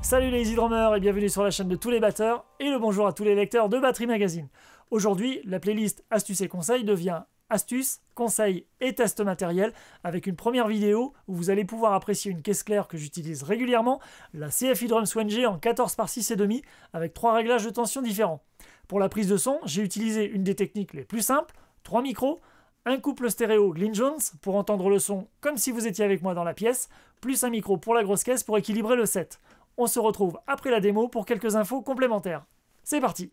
Salut les Easy Drummers et bienvenue sur la chaîne de tous les batteurs et le bonjour à tous les lecteurs de Batterie Magazine. Aujourd'hui, la playlist Astuces et conseils devient Astuces, conseils et tests matériels avec une première vidéo où vous allez pouvoir apprécier une caisse claire que j'utilise régulièrement, la CFI Drum Swan G en 14 par 6,5 avec 3 réglages de tension différents. Pour la prise de son, j'ai utilisé une des techniques les plus simples, 3 micros, un couple stéréo Glyn Jones pour entendre le son comme si vous étiez avec moi dans la pièce, plus un micro pour la grosse caisse pour équilibrer le set. On se retrouve après la démo pour quelques infos complémentaires. C'est parti!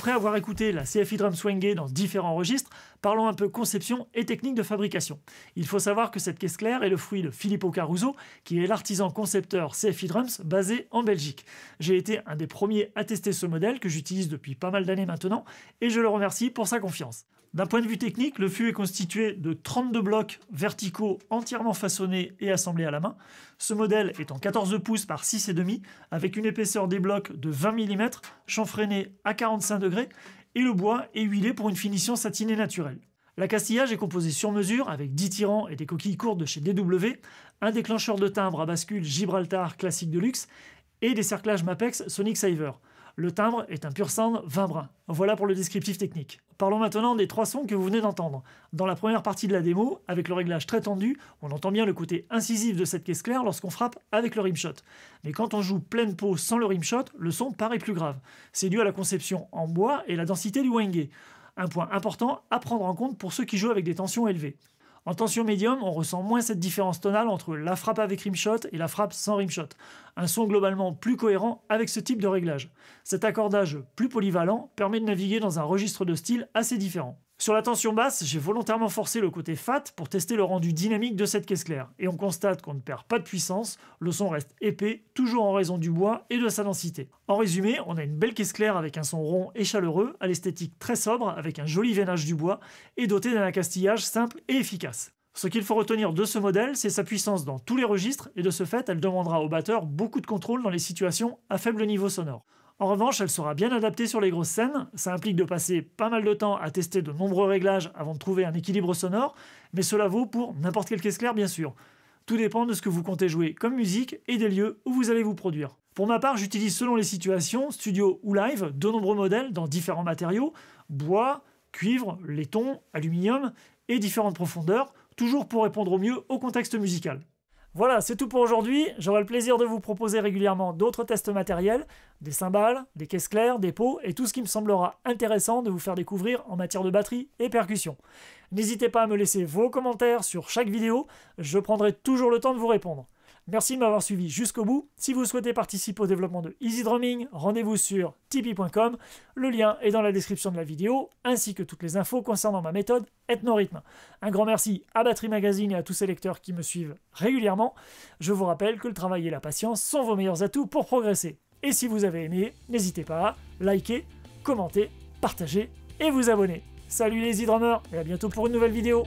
Après avoir écouté la CFI Drum Swingé dans différents registres, parlons un peu conception et technique de fabrication. Il faut savoir que cette caisse claire est le fruit de Filippo Caruso, qui est l'artisan concepteur CFI Drums basé en Belgique. J'ai été un des premiers à tester ce modèle que j'utilise depuis pas mal d'années maintenant, et je le remercie pour sa confiance. D'un point de vue technique, le fût est constitué de 32 blocs verticaux entièrement façonnés et assemblés à la main. Ce modèle est en 14 pouces par 6,5 avec une épaisseur des blocs de 20 mm, chanfreiné à 45 degrés et le bois est huilé pour une finition satinée naturelle. L'accastillage est composé sur mesure avec 10 tirants et des coquilles courtes de chez DW, un déclencheur de timbre à bascule Gibraltar classique de luxe et des cerclages Mapex Sonic Saver. Le timbre est un pur sound 20 brins. Voilà pour le descriptif technique. Parlons maintenant des 3 sons que vous venez d'entendre. Dans la première partie de la démo, avec le réglage très tendu, on entend bien le côté incisif de cette caisse claire lorsqu'on frappe avec le rimshot. Mais quand on joue pleine peau sans le rimshot, le son paraît plus grave. C'est dû à la conception en bois et la densité du wenge. Un point important à prendre en compte pour ceux qui jouent avec des tensions élevées. En tension médium, on ressent moins cette différence tonale entre la frappe avec rimshot et la frappe sans rimshot. Un son globalement plus cohérent avec ce type de réglage. Cet accordage plus polyvalent permet de naviguer dans un registre de style assez différent. Sur la tension basse, j'ai volontairement forcé le côté fat pour tester le rendu dynamique de cette caisse claire. Et on constate qu'on ne perd pas de puissance, le son reste épais, toujours en raison du bois et de sa densité. En résumé, on a une belle caisse claire avec un son rond et chaleureux, à l'esthétique très sobre, avec un joli veinage du bois, et doté d'un accastillage simple et efficace. Ce qu'il faut retenir de ce modèle, c'est sa puissance dans tous les registres, et de ce fait, elle demandera au batteur beaucoup de contrôle dans les situations à faible niveau sonore. En revanche, elle sera bien adaptée sur les grosses scènes, ça implique de passer pas mal de temps à tester de nombreux réglages avant de trouver un équilibre sonore, mais cela vaut pour n'importe quelle caisse claire bien sûr. Tout dépend de ce que vous comptez jouer comme musique et des lieux où vous allez vous produire. Pour ma part, j'utilise selon les situations, studio ou live, de nombreux modèles dans différents matériaux, bois, cuivre, laiton, aluminium et différentes profondeurs, toujours pour répondre au mieux au contexte musical. Voilà, c'est tout pour aujourd'hui. J'aurai le plaisir de vous proposer régulièrement d'autres tests matériels, des cymbales, des caisses claires, des pots et tout ce qui me semblera intéressant de vous faire découvrir en matière de batterie et percussion. N'hésitez pas à me laisser vos commentaires sur chaque vidéo, je prendrai toujours le temps de vous répondre. Merci de m'avoir suivi jusqu'au bout. Si vous souhaitez participer au développement de Easy Drumming, rendez-vous sur tipeee.com. Le lien est dans la description de la vidéo, ainsi que toutes les infos concernant ma méthode Ethnorhythm. Un grand merci à Battery Magazine et à tous ces lecteurs qui me suivent régulièrement. Je vous rappelle que le travail et la patience sont vos meilleurs atouts pour progresser. Et si vous avez aimé, n'hésitez pas à liker, commenter, partager et vous abonner. Salut les Easy Drummers et à bientôt pour une nouvelle vidéo.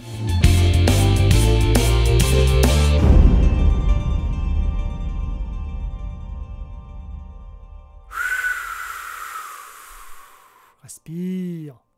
Respire.